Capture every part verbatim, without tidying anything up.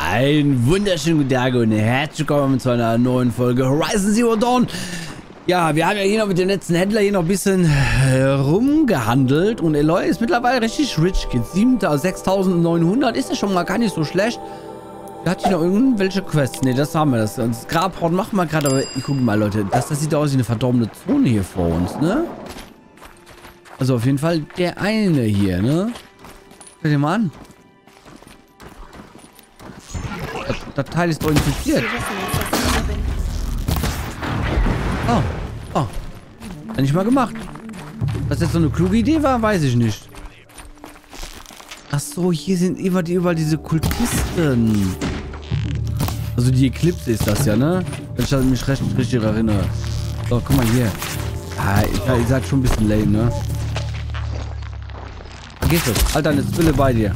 Ein wunderschönen guten Tag und herzlich willkommen zu einer neuen Folge Horizon Zero Dawn. Ja, wir haben ja hier noch mit dem letzten Händler hier noch ein bisschen äh, rumgehandelt und Eloy ist mittlerweile richtig rich. Geht sechstausendneunhundert, ist ja schon mal gar nicht so schlecht. Da hat hier noch irgendwelche Quests. Ne, das haben wir. Das, das Grabhorn machen wir gerade, aber ich gucke mal, Leute. Das, das sieht aus wie eine verdorbene Zone hier vor uns, ne? Also auf jeden Fall der eine hier, ne? Hört ihr mal an. Das, das Teil ist doch infiziert. Oh, oh. Hat nicht mal gemacht. Was jetzt so eine kluge Idee war, weiß ich nicht. Ach so, hier sind immer die, überall diese Kultisten. Also die Eclipse ist das ja, ne? Wenn ich mich recht, richtig erinnere. So, guck mal hier. Ah, ihr seid schon ein bisschen lame, ne? Vergiss es. Alter, eine Zwille bei dir.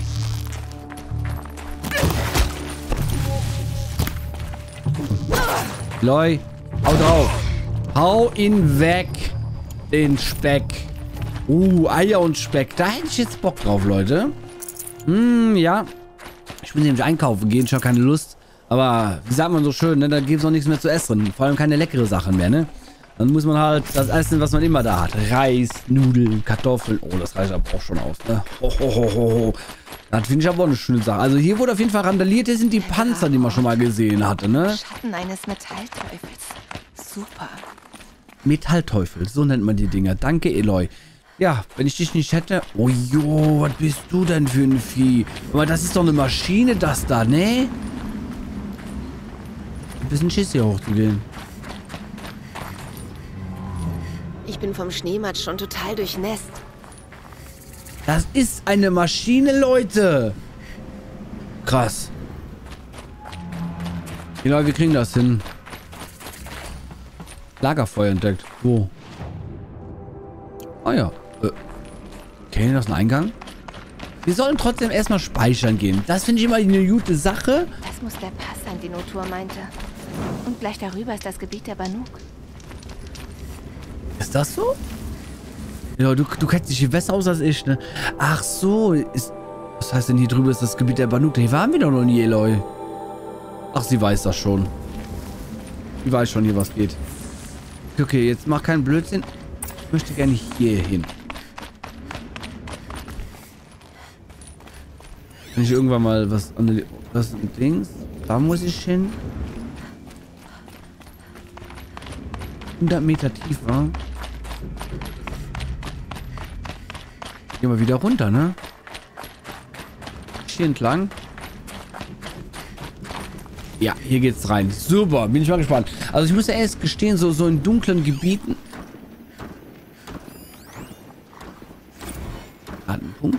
Loi, hau drauf. Hau ihn weg. Den Speck. Uh, Eier und Speck. Da hätte ich jetzt Bock drauf, Leute. Hm, ja. Ich will nämlich einkaufen gehen. Ich habe keine Lust. Aber, wie sagt man so schön, ne? Da gibt es auch nichts mehr zu essen. Vor allem keine leckere Sachen mehr, ne? Dann muss man halt das essen, was man immer da hat. Reis, Nudeln, Kartoffeln. Oh, das reicht aber auch schon aus, ne? Ho, ho, ho, ho, ho. Das finde ich aber auch eine schöne Sache. Also hier wurde auf jeden Fall randaliert. Hier sind die Panzer, die man schon mal gesehen hatte, ne? Schatten eines Metallteufels. Super. Metallteufel, so nennt man die Dinger. Danke, Eloy. Ja, wenn ich dich nicht hätte... Oh jo, was bist du denn für ein Vieh? Aber das ist doch eine Maschine, das da, ne? Ein bisschen Schiss hier hochzugehen. Ich bin vom Schneematsch schon total durchnässt. Das ist eine Maschine, Leute. Krass. Genau, wir kriegen das hin. Lagerfeuer entdeckt. Wo? Oh ja. Äh, okay, das ist ein Eingang. Wir sollen trotzdem erstmal speichern gehen. Das finde ich immer eine gute Sache. Das muss der Pass sein, den Otur meinte. Und gleich darüber ist das Gebiet der Banuk. Ist das so? Ja, du, du kennst dich hier besser aus als ich, ne? Ach so. Ist, was heißt denn hier drüber ist das Gebiet der Banuk? Hier waren wir doch noch nie, Eloy. Ach, sie weiß das schon. Sie weiß schon hier, was geht. Okay, jetzt mach keinen Blödsinn. Ich möchte gerne hier hin. Wenn ich irgendwann mal was an der... Was mit Dings? Da muss ich hin. hundert Meter tiefer. Gehen wir wieder runter, ne? Hier entlang. Ja, hier geht's rein. Super, bin ich mal gespannt. Also ich muss ja erst gestehen, so, so in dunklen Gebieten. Einen Punkt.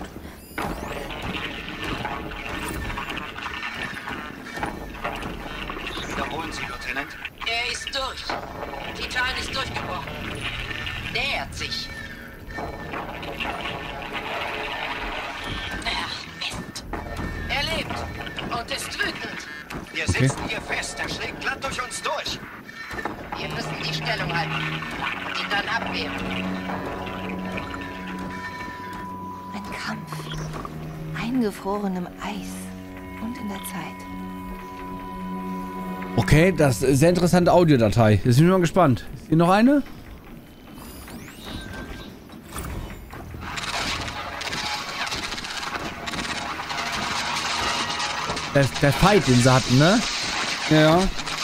Wiederholen Sie, Lieutenant. Er ist durch. Titan ist durchgebrochen. Nähert sich. Ach, Mist. Er lebt und ist wütend. Wir sitzen hier fest. Er schlägt glatt durch uns durch. Wir müssen die Stellung halten und ihn dann abwehren. Ein Kampf. Eingefroren im Eis. Und in der Zeit. Okay, das ist eine sehr interessante Audiodatei. Jetzt bin ich mal gespannt. Ist hier noch eine? Der, der Fight, den sie hatten, ne? Ja, ja.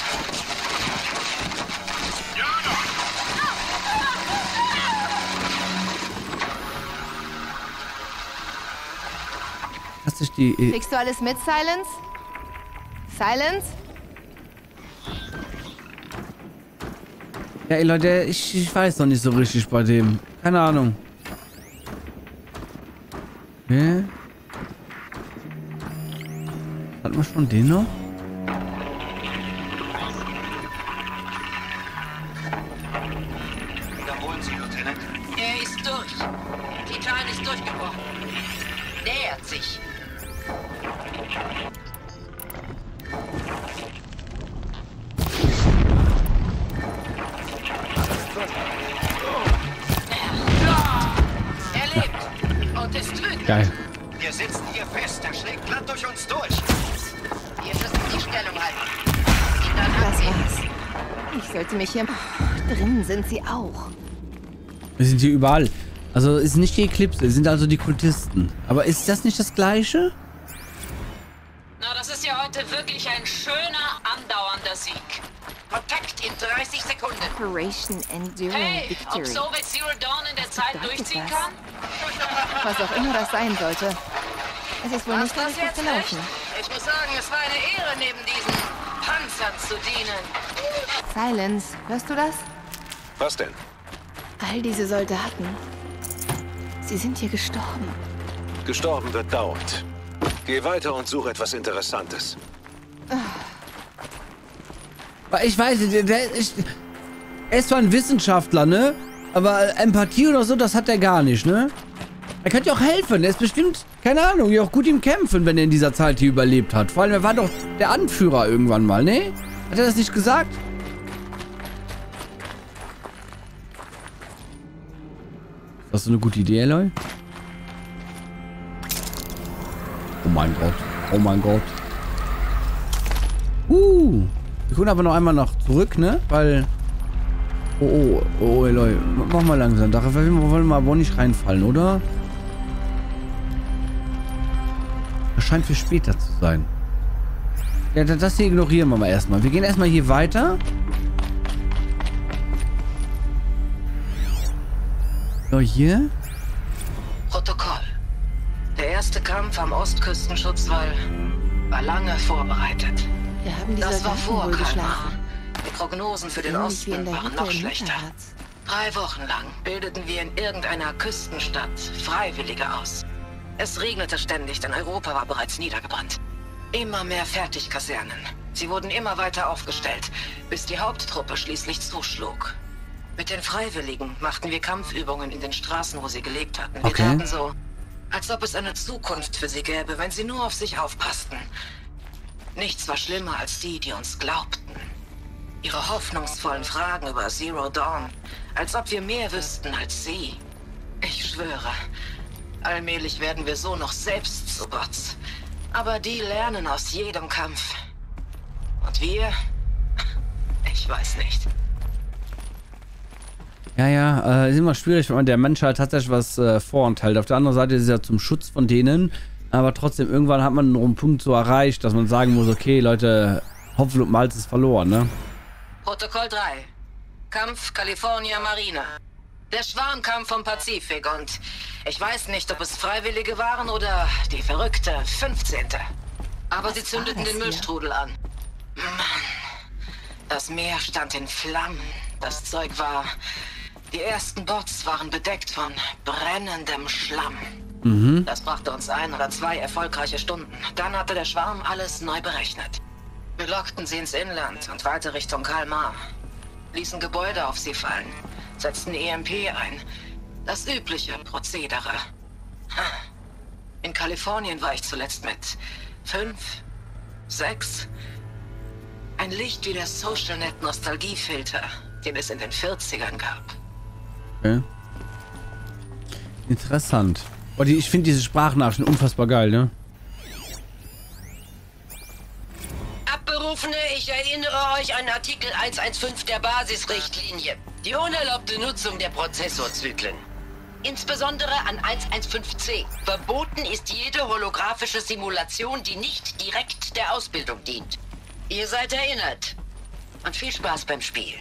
Hast du die... Äh Kriegst du alles mit, Silence? Silence? ja, ey, Leute, ich, ich weiß noch nicht so richtig bei dem. Keine Ahnung. Okay. Hatten wir schon den noch? Wiederholen Sie, Lieutenant. Er ist durch. Titan ist durchgebrochen. Nähert sich. Er lebt und ist wütend. Geil. Wir sitzen hier fest. Er schlägt glatt durch uns durch. Wir Ich sollte mich hier... Drinnen sind sie auch. Wir sind hier überall. Also ist nicht die Eklipse, sind also die Kultisten. Aber ist das nicht das Gleiche? Na, das ist ja heute wirklich ein schöner, andauernder Sieg. Kontakt in dreißig Sekunden. Operation Enduring Hey, ob Victory. Soviet Zero Dawn in der Zeit bedeutet durchziehen das? kann? Was auch immer das sein sollte. Es ist wohl nicht Was ganz das gut jetzt gelaufen. nicht? Ich muss sagen, es war eine Ehre, neben diesen Panzern zu dienen. Silence, hörst du das? Was denn? All diese Soldaten. Sie sind hier gestorben. Gestorben wird dauernd. Geh weiter und such etwas Interessantes. Ich weiß nicht, der, der, ich, er ist zwar ein Wissenschaftler, ne? Aber Empathie oder so, das hat er gar nicht, ne? Er könnte ja auch helfen. Er ist bestimmt, keine Ahnung, ja auch gut im Kämpfen, wenn er in dieser Zeit hier überlebt hat. Vor allem, er war doch der Anführer irgendwann mal, ne? Hat er das nicht gesagt? Ist das so eine gute Idee, Eloy? Oh mein Gott. Oh mein Gott. Uh. Wir gucken aber noch einmal nach zurück, ne? Weil... Oh, oh, oh, Eloy. Mach mal langsam. Da wollen wir aber nicht reinfallen, oder? Das scheint für später zu sein. Ja, das hier ignorieren wir mal erstmal. Wir gehen erstmal hier weiter. So, hier. Protokoll. Der erste Kampf am Ostküstenschutzwall war lange vorbereitet. Wir haben die Das war Soldaten vor wohl Kalmar. geschlafen. Die Prognosen für den Ähnlich wie in Osten der waren Hütte noch im schlechter. Hinterharz. Drei Wochen lang bildeten wir in irgendeiner Küstenstadt Freiwillige aus. Es regnete ständig, denn Europa war bereits niedergebrannt. Immer mehr Fertigkasernen. Sie wurden immer weiter aufgestellt, bis die Haupttruppe schließlich zuschlug. Mit den Freiwilligen machten wir Kampfübungen in den Straßen, wo sie gelebt hatten. Wir Okay. taten so, als ob es eine Zukunft für sie gäbe, wenn sie nur auf sich aufpassten. Nichts war schlimmer als die, die uns glaubten. Ihre hoffnungsvollen Fragen über Zero Dawn, als ob wir mehr wüssten als sie. Ich schwöre, allmählich werden wir so noch selbst zu Bots. Aber die lernen aus jedem Kampf. Und wir? Ich weiß nicht. Ja, ja, äh, ist immer schwierig, wenn man der Mensch halt tatsächlich was äh, vorenteilt. Auf der anderen Seite ist es ja zum Schutz von denen. Aber trotzdem, irgendwann hat man noch einen Punkt so erreicht, dass man sagen muss, okay, Leute, Hopfen und Malz ist verloren, ne? Protokoll drei. Kampf California Marine. Der Schwarmkampf vom Pazifik und ich weiß nicht, ob es Freiwillige waren oder die verrückte fünfzehnte. Aber Was sie zündeten war das den hier? Müllstrudel an. Mann, das Meer stand in Flammen. Das Zeug war... Die ersten Bots waren bedeckt von brennendem Schlamm. Mhm. Das brachte uns ein oder zwei erfolgreiche Stunden. Dann hatte der Schwarm alles neu berechnet. Wir lockten sie ins Inland und weiter Richtung Kalmar. Ließen Gebäude auf sie fallen. Setzten E M P ein. Das übliche Prozedere. In Kalifornien war ich zuletzt mit fünf, sechs. Ein Licht wie der SocialNet Nostalgiefilter, den es in den vierzigern gab. Okay. Interessant. Oh, die, ich finde diese Sprachnachrichten unfassbar geil, ne? Abberufene, ich erinnere euch an Artikel hundertfünfzehn der Basisrichtlinie. Die unerlaubte Nutzung der Prozessorzyklen. Insbesondere an hundertfünfzehn c. Verboten ist jede holographische Simulation, die nicht direkt der Ausbildung dient. Ihr seid erinnert. Und viel Spaß beim Spielen.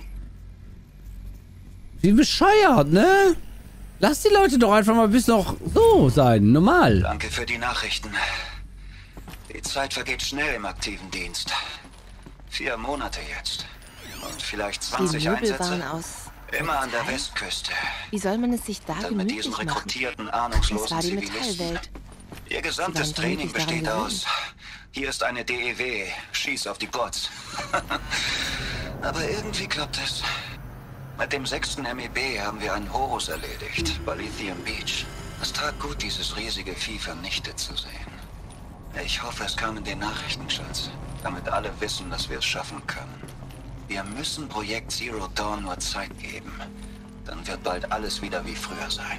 Wie bescheuert, ne? Lass die Leute doch einfach mal bis noch so sein, normal. Danke für die Nachrichten. Die Zeit vergeht schnell im aktiven Dienst. Vier Monate jetzt. Und vielleicht Die zwanzig Möbel Einsätze. waren aus... Immer an der Metall? Westküste. Wie soll man es sich da Dann mit diesen gemütlich machen? rekrutierten, Es ahnungslosen war die Zivilisten. Metallwelt. Ihr gesamtes Sie waren Training vermutlich daran besteht gewöhnt. aus... Hier ist eine D E W. Schieß auf die Bots. Aber irgendwie klappt es. Mit dem sechsten M E B haben wir einen Horus erledigt. Bei Lithium Beach. Es tat gut, dieses riesige Vieh vernichtet zu sehen. Ich hoffe, es kam in den Nachrichten, Schatz. Damit alle wissen, dass wir es schaffen können. Wir müssen Projekt Zero Dawn nur Zeit geben. Dann wird bald alles wieder wie früher sein.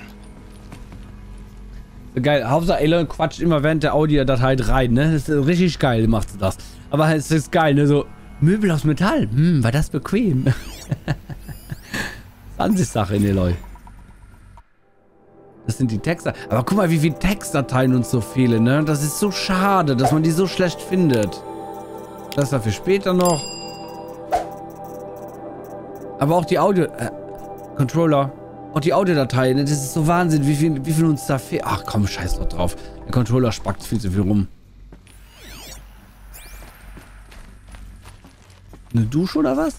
Geil, Hauptsache Elon quatscht immer während der Audiodatei rein, ne? Das ist richtig geil, macht sie das. Aber es ist geil, ne? So, Möbel aus Metall. Hm, war das bequem. Ansichtssache, Eloy. Das sind die Textdateien. Aber guck mal, wie viele Textdateien uns so fehlen, ne? Das ist so schade, dass man die so schlecht findet. Das war für später noch. Aber auch die Audio... Äh, Controller. Auch die Audiodateien, ne? Das ist so Wahnsinn, wie viel, wie viel uns da fehlt. Ach komm, scheiß doch drauf. Der Controller spackt viel zu viel rum. Eine Dusche oder was?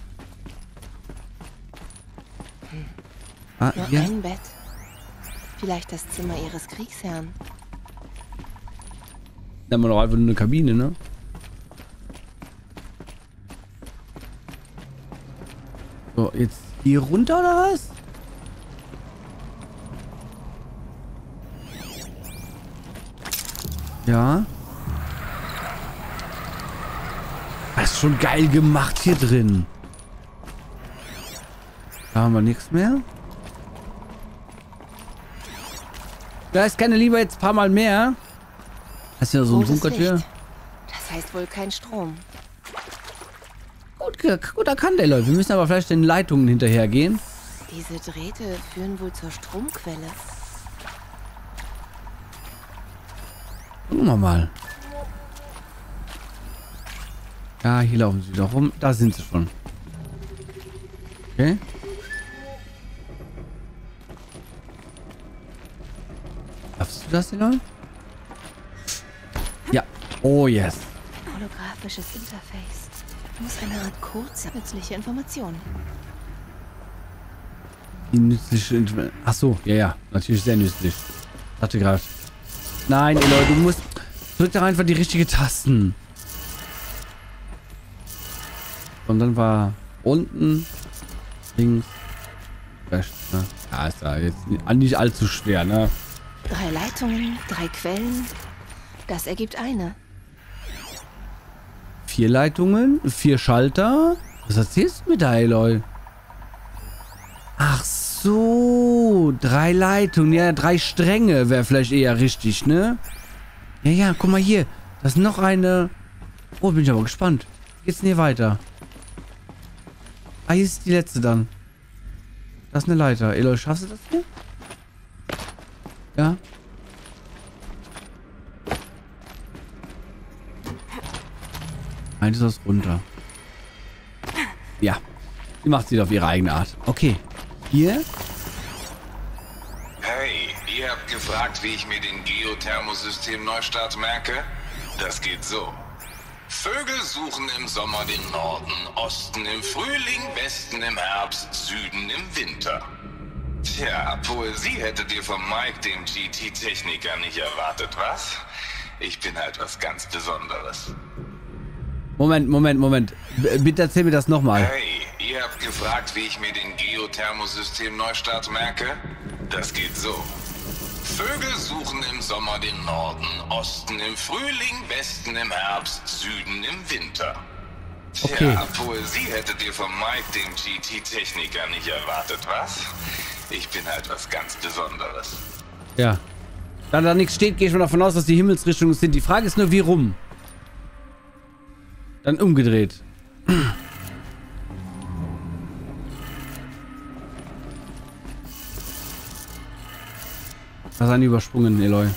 Ah, Nur hier. ein Bett. Vielleicht das Zimmer ihres Kriegsherrn. Da haben wir doch einfach nur eine Kabine, ne? So, jetzt hier runter oder was? Ja. Das ist schon geil gemacht hier drin. Da haben wir nichts mehr. Da ist keine lieber jetzt ein paar Mal mehr. Das ist ja so ein Rotes Bunkertür. Licht. Das heißt wohl kein Strom. Gut, gut erkannt, ey Leute. Wir müssen aber vielleicht den Leitungen hinterhergehen. Diese Drähte führen wohl zur Stromquelle. Gucken wir mal. Ja, hier laufen sie wieder rum. Da sind sie schon. Okay. Darfst du das, Eloy? Ja. Oh, yes. Holographisches Interface. Muss eine Art Code sein. Nützliche Informationen. Die nützliche... Inf- Ach so, ja, ja. Natürlich sehr nützlich. Dachte gerade. Nein, Eloy, du musst... Drück doch einfach die richtige Tasten. Und dann war unten, links, rechts, ne? Ja, ist ja jetzt nicht allzu schwer, ne? Drei Leitungen, drei Quellen. Das ergibt eine. Vier Leitungen, vier Schalter. Was erzählst du mir da, Eloy? Ach so, drei Leitungen, ja, drei Stränge wäre vielleicht eher richtig, ne? Ja, ja, guck mal hier. Das ist noch eine... Oh, bin ich aber gespannt. Wie geht's denn hier weiter? Ah, hier ist die letzte dann. Das ist eine Leiter. Eloy, schaffst du das hier? Ja. Eins ist runter. Ja. Die macht sie auf ihre eigene Art. Okay. Hier. Hey, ihr habt gefragt, wie ich mir den Geothermosystem-Neustart merke? Das geht so. Vögel suchen im Sommer den Norden, Osten im Frühling, Westen im Herbst, Süden im Winter. Tja, Poesie hättet ihr von Mike, dem G T-Techniker, nicht erwartet, was? Ich bin halt was ganz Besonderes. Moment, Moment, Moment. B- bitte erzähl mir das nochmal. Hey, ihr habt gefragt, wie ich mir den Geothermosystem-Neustart merke? Das geht so. Vögel suchen im Sommer den Norden, Osten im Frühling, Westen im Herbst, Süden im Winter. Tja, Okay. Poesie hättet ihr von Mike, dem G T-Techniker, nicht erwartet, was? Ich bin halt was ganz Besonderes. Ja. Da da nichts steht, gehe ich mal davon aus, dass die Himmelsrichtungen sind. Die Frage ist nur, wie rum? Dann umgedreht. Was ein übersprungen, Eloy.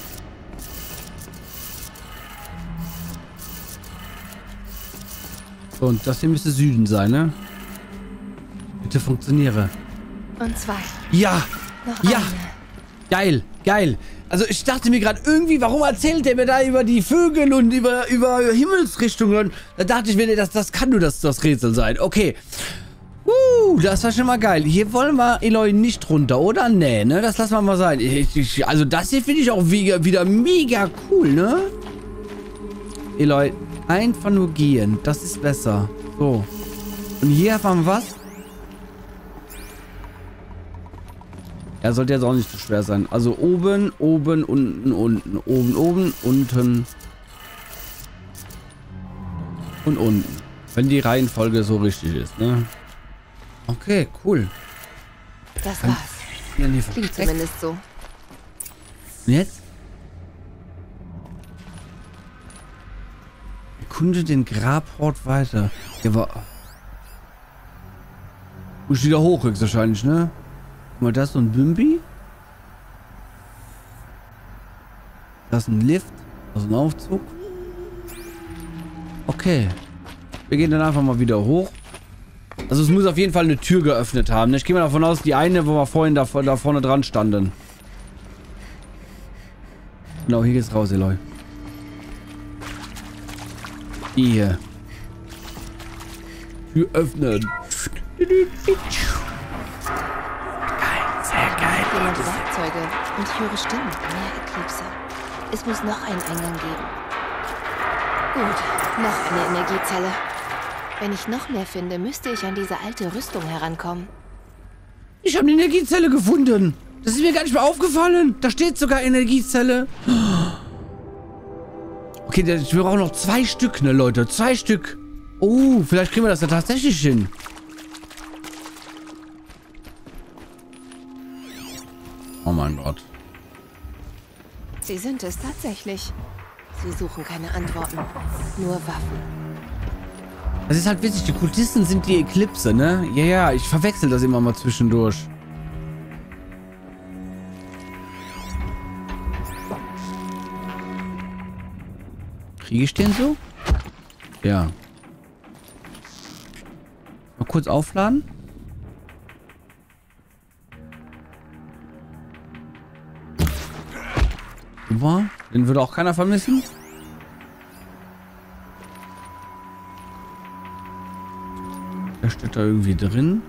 So, und das hier müsste Süden sein, ne? Bitte funktioniere. Und zwei. Ja! Noch Ja! eine. Geil, geil. Also ich dachte mir gerade irgendwie, warum erzählt der mir da über die Vögel und über, über Himmelsrichtungen? Da dachte ich mir, das, das kann nur das, das Rätsel sein. Okay. Uh, das war schon mal geil. Hier wollen wir, Eloy, nicht runter, oder? Nee, ne? Das lassen wir mal sein. Ich, ich, also das hier finde ich auch wieder, wieder mega cool, ne? Eloy, einfach nur gehen. Das ist besser. So. Und hier haben wir was? Er sollte jetzt auch nicht zu schwer sein. Also oben, oben, unten, unten, oben, oben, unten und unten. Wenn die Reihenfolge so richtig ist, ne? Okay, cool. Das Kann- war's. Dann hier Klingt versteckt. zumindest so. Und jetzt? Erkunde den Grabhort weiter. Der war... Muss wieder hoch, höchstwahrscheinlich, ne? Guck mal, da ist so ein Bimbi. Da ist ein Lift. Da ist ein Aufzug. Okay. Wir gehen dann einfach mal wieder hoch. Also es muss auf jeden Fall eine Tür geöffnet haben. Ich gehe mal davon aus, die eine, wo wir vorhin da, da vorne dran standen. Genau, hier geht's raus, Eloy. Hier. Tür öffnen. Geil, sehr geil. Jemand Werkzeuge und ich höre Stimmen. Mehr Eklipse. Es muss noch einen Eingang geben. Gut, noch eine Energiezelle. Wenn ich noch mehr finde, müsste ich an diese alte Rüstung herankommen. Ich habe eine Energiezelle gefunden. Das ist mir gar nicht mehr aufgefallen. Da steht sogar Energiezelle. Okay, ich brauche noch zwei Stück, ne, Leute. Zwei Stück. Oh, vielleicht kriegen wir das ja tatsächlich hin. Oh mein Gott. Sie sind es tatsächlich. Sie suchen keine Antworten. Nur Waffen. Das ist halt witzig. Die Kultisten sind die Eklipse, ne? Ja, ja. Ich verwechsel das immer mal zwischendurch. Kriege ich den so? Ja. Mal kurz aufladen. Super. Den würde auch keiner vermissen. Der steht da irgendwie drin.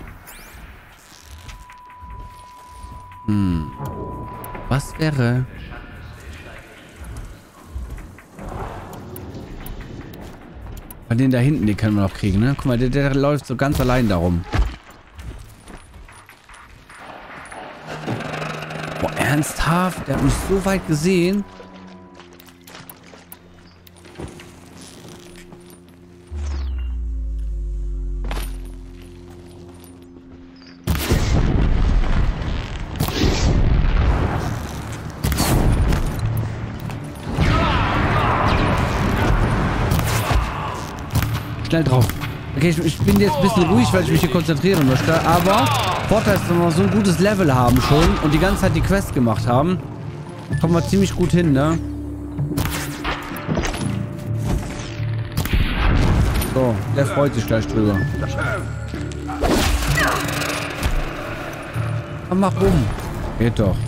Hm. Was wäre... Bei den da hinten, den können wir noch kriegen, ne? Guck mal, der, der läuft so ganz allein darum. Boah, ernsthaft? Der hat mich so weit gesehen. Schnell drauf. Okay, ich, ich bin jetzt ein bisschen ruhig, weil ich mich hier konzentrieren möchte. Aber Vorteil ist, wenn wir so ein gutes Level haben schon und die ganze Zeit die Quest gemacht haben, kommen wir ziemlich gut hin, ne? So, der freut sich gleich drüber. Komm, mach rum. Geht doch.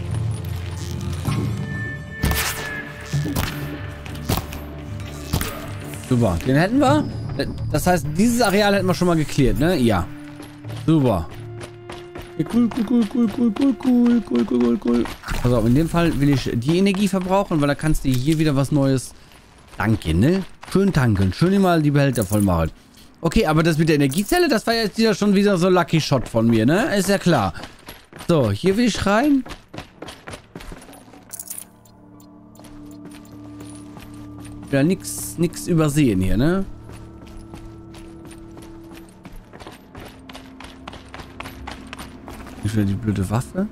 Super, den hätten wir. Das heißt, dieses Areal hätten wir schon mal geklärt, ne? Ja. Super. Cool, cool, cool, cool, cool, cool, cool, cool, cool, cool. Also in dem Fall will ich die Energie verbrauchen, weil da kannst du hier wieder was Neues tanken, ne? Schön tanken. Schön mal die Behälter voll machen. Okay, aber das mit der Energiezelle, das war jetzt wieder schon wieder so Lucky Shot von mir, ne? Ist ja klar. So, hier will ich rein. Ja, nix, nix übersehen hier, ne? Ich will die blöde Waffe.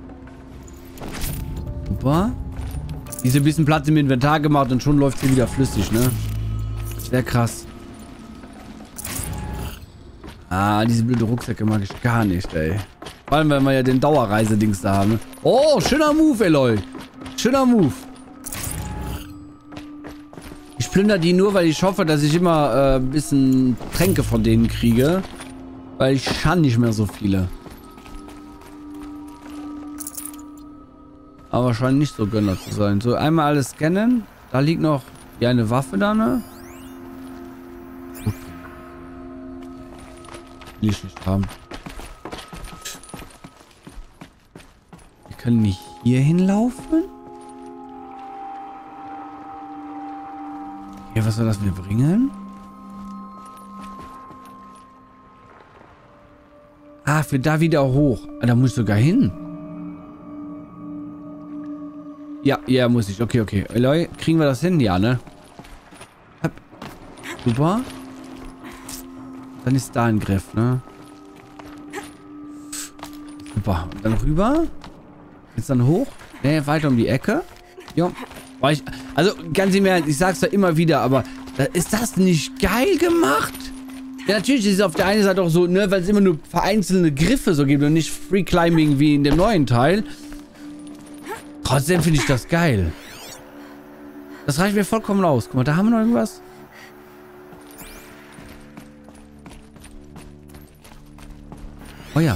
Super. Diese ein bisschen Platz im Inventar gemacht und schon läuft sie wieder flüssig, ne? Sehr krass. Ah, diese blöde Rucksäcke mag ich gar nicht, ey. Vor allem, wenn wir ja den Dauerreisedings da haben. Oh, schöner Move, Eloy. Schöner Move. Ich plündere die nur, weil ich hoffe, dass ich immer äh, ein bisschen Tränke von denen kriege. Weil ich kann nicht mehr so viele. Aber scheint nicht so Gönner zu sein. So, einmal alles scannen. Da liegt noch ja, eine Waffe da, ne? Gut. Will ich nicht haben. Wir können nicht hier hinlaufen? Ja, was soll das mir bringen? Ah, für da wieder hoch. Ah, da muss ich sogar hin. Ja, ja, muss ich. Okay, okay. Eloy, kriegen wir das hin? Ja, ne? Hopp. Super. Dann ist da ein Griff, ne? Super. Dann rüber. Jetzt dann hoch. Ne, weiter um die Ecke. Ja. Ich, also, ganz im Ernst, ich sag's ja immer wieder, aber Ist das nicht geil gemacht? Ja, natürlich ist es auf der einen Seite auch so, ne, weil es immer nur vereinzelte Griffe so gibt und nicht Free Climbing wie in dem neuen Teil. Trotzdem finde ich das geil. Das reicht mir vollkommen aus. Guck mal, da haben wir noch irgendwas. Oh ja.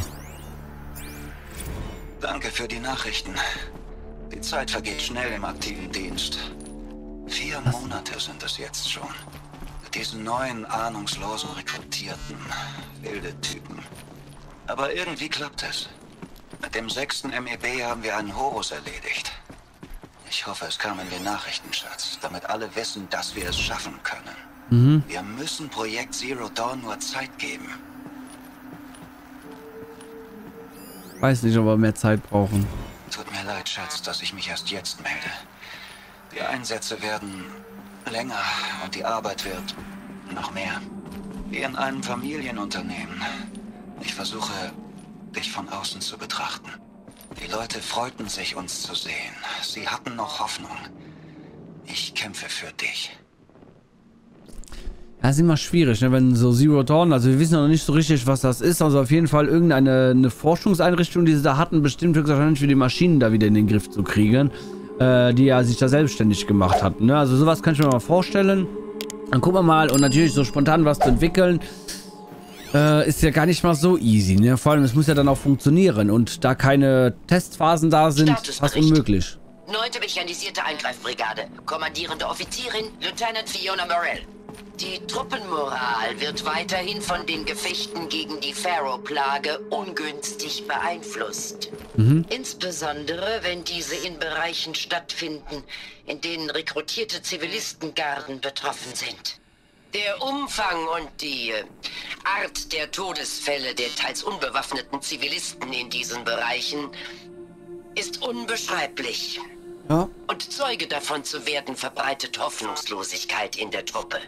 Danke für die Nachrichten. Die Zeit vergeht schnell im aktiven Dienst. Vier Was? Monate sind es jetzt schon. Mit diesen neuen, ahnungslosen Rekrutierten. Wilde Typen. Aber irgendwie klappt es. Mit dem sechsten M E B haben wir einen Horus erledigt. Ich hoffe, es kam in den Nachrichtenschatz, damit alle wissen, dass wir es schaffen können. Mhm. Wir müssen Projekt Zero Dawn nur Zeit geben. Weiß nicht, ob wir mehr Zeit brauchen. Tut mir leid, Schatz, dass ich mich erst jetzt melde. Die Einsätze werden länger und die Arbeit wird noch mehr. Wie in einem Familienunternehmen. Ich versuche, dich von außen zu betrachten. Die Leute freuten sich, uns zu sehen. Sie hatten noch Hoffnung. Ich kämpfe für dich. Ja, ist immer schwierig, ne? Wenn so Zero Dawn, also wir wissen noch nicht so richtig, was das ist, also auf jeden Fall irgendeine eine Forschungseinrichtung, die sie da hatten, bestimmt höchstwahrscheinlich für die Maschinen da wieder in den Griff zu kriegen, äh, die ja sich da selbstständig gemacht hatten, ne? Also sowas kann ich mir mal vorstellen. Dann gucken wir mal und natürlich so spontan was zu entwickeln, äh, ist ja gar nicht mal so easy, ne? Vor allem, es muss ja dann auch funktionieren und da keine Testphasen da sind, ist das unmöglich. neunte Mechanisierte Eingreifbrigade, kommandierende Offizierin, Lieutenant Fiona Morell. Die Truppenmoral wird weiterhin von den Gefechten gegen die Pharaoh-Plage ungünstig beeinflusst. Mhm. Insbesondere, wenn diese in Bereichen stattfinden, in denen rekrutierte Zivilistengarden betroffen sind. Der Umfang und die Art der Todesfälle der teils unbewaffneten Zivilisten in diesen Bereichen ist unbeschreiblich. Ja. Und Zeuge davon zu werden, verbreitet Hoffnungslosigkeit in der Truppe.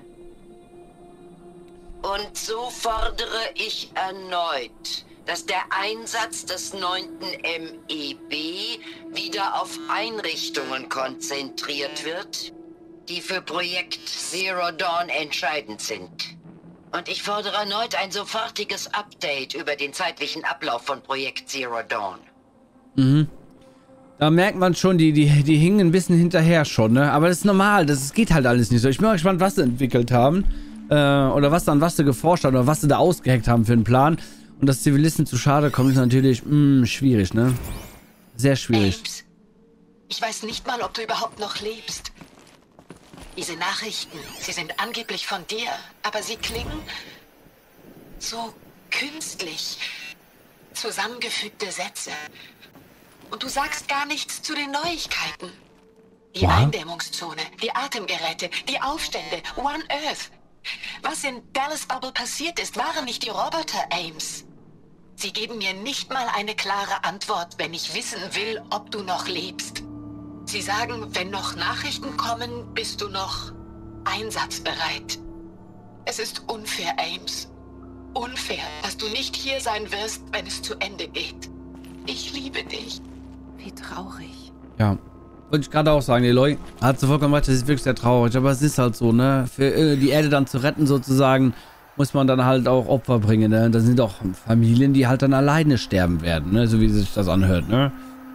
Und so fordere ich erneut, dass der Einsatz des neunten M E B wieder auf Einrichtungen konzentriert wird, die für Projekt Zero Dawn entscheidend sind. Und ich fordere erneut ein sofortiges Update über den zeitlichen Ablauf von Projekt Zero Dawn. Mhm. Da merkt man schon, die, die, die hingen ein bisschen hinterher schon, ne? Aber das ist normal, das, das geht halt alles nicht so. Ich bin mal gespannt, was sie entwickelt haben. Äh, oder was dann, was sie geforscht haben, oder was sie da ausgeheckt haben für einen Plan. Und dass Zivilisten zu Schade kommen, ist natürlich, mh, schwierig, ne? Sehr schwierig. Ames, ich weiß nicht mal, ob du überhaupt noch lebst. Diese Nachrichten, sie sind angeblich von dir, aber sie klingen so künstlich. Zusammengefügte Sätze. Und du sagst gar nichts zu den Neuigkeiten. Die ja. Eindämmungszone, die Atemgeräte, die Aufstände, One Earth. Was in Dallas Bubble passiert ist, waren nicht die Roboter, Ames. Sie geben mir nicht mal eine klare Antwort, wenn ich wissen will, ob du noch lebst. Sie sagen, wenn noch Nachrichten kommen, bist du noch einsatzbereit. Es ist unfair, Ames. Unfair, dass du nicht hier sein wirst, wenn es zu Ende geht. Ich liebe dich. Wie traurig. Ja. Wollte ich gerade auch sagen, Eloy, hat so vollkommen recht, das ist wirklich sehr traurig, aber es ist halt so, ne, für die Erde dann zu retten sozusagen, muss man dann halt auch Opfer bringen, ne, da sind auch Familien, die halt dann alleine sterben werden, ne, so wie sich das anhört, ne.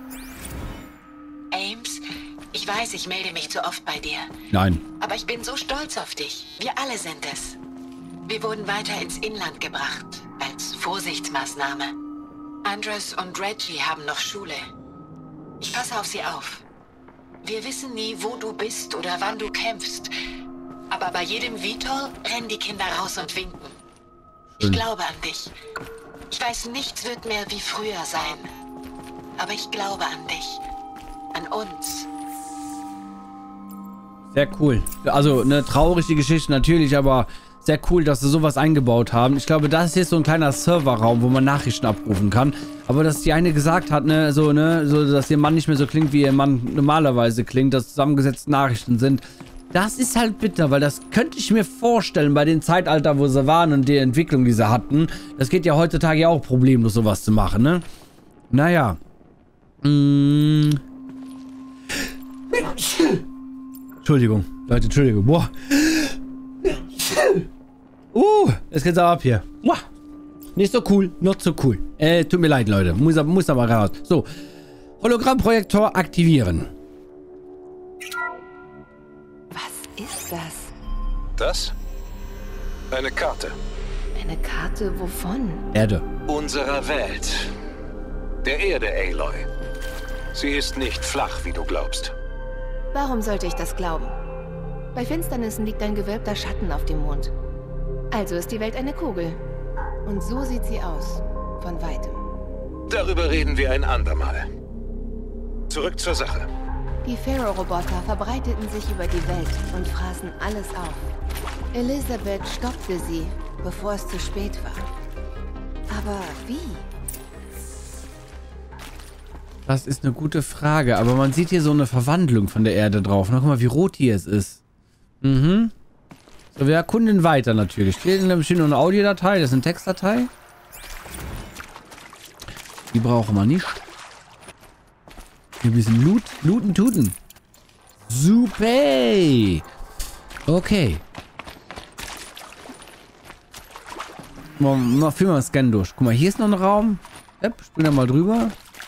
Ames, ich weiß, ich melde mich zu oft bei dir. Nein. Aber ich bin so stolz auf dich, wir alle sind es. Wir wurden weiter ins Inland gebracht, als Vorsichtsmaßnahme. Andres und Reggie haben noch Schule. Ich passe auf sie auf. Wir wissen nie, wo du bist oder wann du kämpfst. Aber bei jedem Vitol rennen die Kinder raus und winken. Ich glaube an dich. Ich weiß, nichts wird mehr wie früher sein. Aber ich glaube an dich. An uns. Sehr cool. Also, eine traurige Geschichte natürlich, aber sehr cool, dass sie sowas eingebaut haben. Ich glaube, das ist jetzt so ein kleiner Serverraum, wo man Nachrichten abrufen kann. Aber dass die eine gesagt hat, ne, so, ne, so, dass ihr Mann nicht mehr so klingt, wie ihr Mann normalerweise klingt, dass zusammengesetzte Nachrichten sind, das ist halt bitter, weil das könnte ich mir vorstellen, bei dem Zeitalter, wo sie waren und die Entwicklung, die sie hatten. Das geht ja heutzutage ja auch problemlos, sowas zu machen, ne? Naja. Mm. Entschuldigung, Leute, Entschuldigung. Boah. Uh, es geht's ab hier. Muah. Nicht so cool, not so cool. Äh, tut mir leid, Leute. Muss, muss aber raus. So. Hologrammprojektor aktivieren. Was ist das? Das? Eine Karte. Eine Karte wovon? Erde. Unserer Welt. Der Erde, Aloy. Sie ist nicht flach, wie du glaubst. Warum sollte ich das glauben? Bei Finsternissen liegt ein gewölbter Schatten auf dem Mond. Also ist die Welt eine Kugel. Und so sieht sie aus. Von weitem. Darüber reden wir ein andermal. Zurück zur Sache. Die Pharaoh-Roboter verbreiteten sich über die Welt und fraßen alles auf. Elisabeth stoppte sie, bevor es zu spät war. Aber wie? Das ist eine gute Frage, aber man sieht hier so eine Verwandlung von der Erde drauf. Na, guck mal, wie rot hier es ist. Mhm. So, wir erkunden weiter natürlich. Hier ist bestimmt noch eine Audiodatei, das ist eine Textdatei. Die brauchen wir nicht. Hier ein bisschen Loot, looten, tuten. Super. Okay. Mal, mal, führen wir mal Scan durch. Guck mal, hier ist noch ein Raum. Yep, springen wir mal drüber.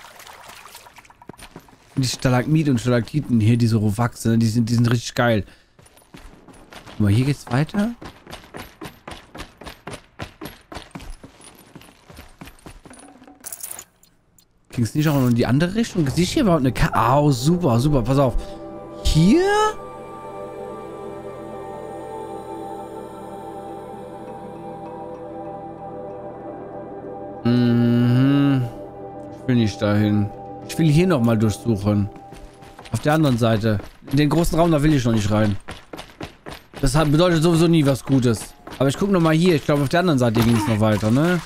Die Stalagmiten und Stalaktiten hier, die so wachsen, die sind, die sind richtig geil. Guck mal, hier geht's weiter. Ging es nicht auch noch in die andere Richtung? Siehst du hier überhaupt eine Karte? Oh, super, super, pass auf. Hier? Mhm. Ich will nicht dahin. Ich will hier nochmal durchsuchen. Auf der anderen Seite. In den großen Raum, da will ich noch nicht rein. Das hat, bedeutet sowieso nie was Gutes. Aber ich gucke nochmal hier. Ich glaube, auf der anderen Seite ging es noch weiter, ne?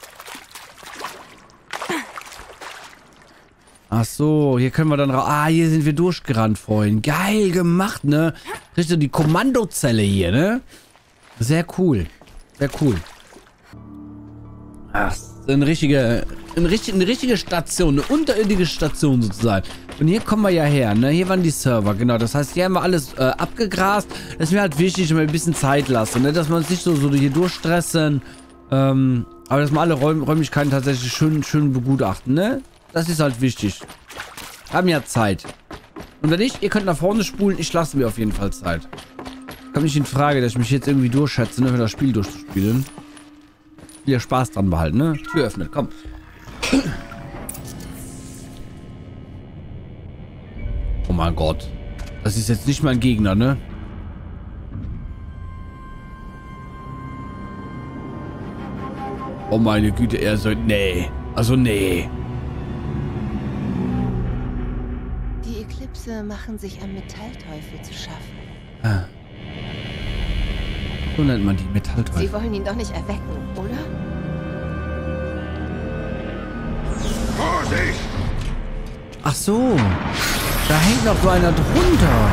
Ach so, hier können wir dann raus. Ah, hier sind wir durchgerannt vorhin. Geil gemacht, ne? Richtig die Kommandozelle hier, ne? Sehr cool. Sehr cool. Ach, eine richtige, eine richtige, eine richtige Station, eine unterirdische Station sozusagen. Und hier kommen wir ja her, ne? Hier waren die Server, genau. Das heißt, hier haben wir alles äh, abgegrast. Das ist mir halt wichtig, dass wir ein bisschen Zeit lassen, ne? Dass wir uns nicht so, so hier durchstressen. Ähm, aber dass wir alle Räum Räumlichkeiten tatsächlich schön, schön begutachten, ne? Das ist halt wichtig. Wir haben ja Zeit. Und wenn nicht, ihr könnt nach vorne spulen. Ich lasse mir auf jeden Fall Zeit. Kommt nicht in Frage, dass ich mich jetzt irgendwie durchschätze, ne, für das Spiel durchzuspielen. Wieder Spaß dran behalten, ne? Tür öffnet, komm. Oh mein Gott. Das ist jetzt nicht mein Gegner, ne? Oh meine Güte, er soll... Nee. Also, nee. Die Eklipse machen sich am Metallteufel zu schaffen. Ah. So nennt man die Metallteufel. Sie wollen ihn doch nicht erwecken, oder? Vorsicht! Ach so. Da hängt noch so einer drunter.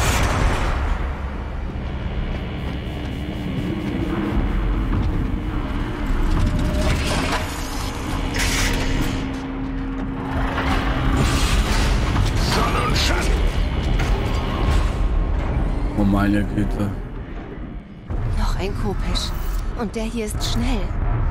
Sonnenschatten! Oh meine Güte. Noch ein Kopesch. Und der hier ist schnell.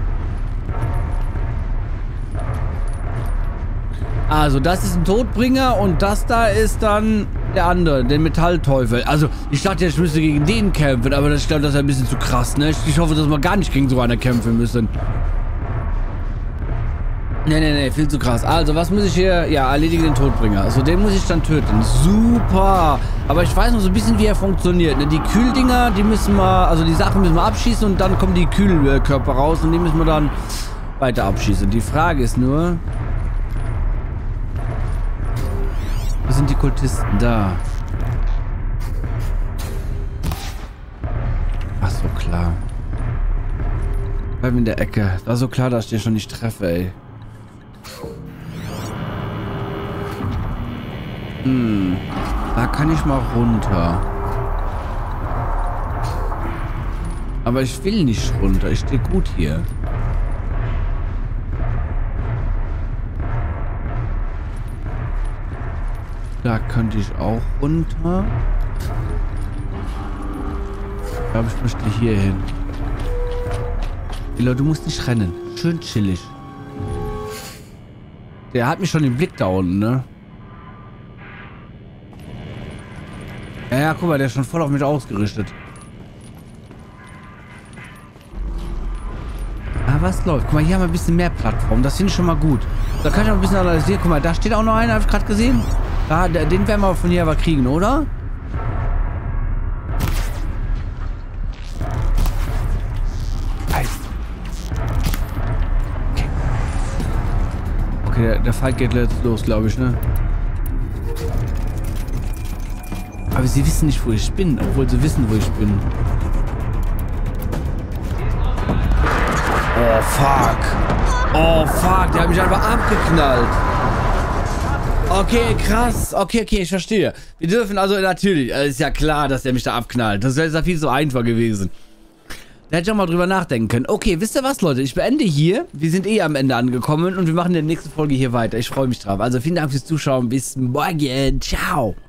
Also, das ist ein Todbringer und das da ist dann der andere, der Metallteufel. Also, ich dachte, ich müsste gegen den kämpfen, aber das, ich glaube, das ist ein bisschen zu krass, ne? Ich hoffe, dass wir gar nicht gegen so einer kämpfen müssen. Ne, ne, ne, viel zu krass. Also, was muss ich hier? Ja, erledigen den Todbringer. Also, den muss ich dann töten. Super! Aber ich weiß noch so ein bisschen, wie er funktioniert, ne? Die Kühldinger, die müssen wir, also die Sachen müssen wir abschießen und dann kommen die Kühlkörper raus und die müssen wir dann weiter abschießen. Die Frage ist nur... Wo sind die Kultisten? Da. Ach so, klar. Bleib in der Ecke. War so klar, dass ich den schon nicht treffe, ey. Hm. Da kann ich mal runter. Aber ich will nicht runter. Ich stehe gut hier. Da könnte ich auch runter. glaube, ich möchte hier hin. Elo, du musst nicht rennen. Schön chillig. Der hat mich schon im Blick da unten, ne? Ja, ja, guck mal, der ist schon voll auf mich ausgerichtet. Ah, was läuft? Guck mal, hier haben wir ein bisschen mehr Plattform. Das finde ich schon mal gut. Da kann ich auch ein bisschen analysieren. Guck mal, da steht auch noch einer, habe ich gerade gesehen. Da, den werden wir von hier aber kriegen, oder? Okay, okay der, der Fight geht jetzt los, glaube ich, ne? Aber sie wissen nicht, wo ich bin, obwohl sie wissen, wo ich bin. Oh, fuck. Oh, fuck. Der hat mich einfach abgeknallt. Okay, krass. Okay, okay, ich verstehe. Wir dürfen also natürlich, es ist ja klar, dass der mich da abknallt. Das wäre ja viel so einfach gewesen. Da hätte ich auch mal drüber nachdenken können. Okay, wisst ihr was, Leute? Ich beende hier. Wir sind eh am Ende angekommen und wir machen in der nächsten Folge hier weiter. Ich freue mich drauf. Also vielen Dank fürs Zuschauen. Bis morgen. Ciao.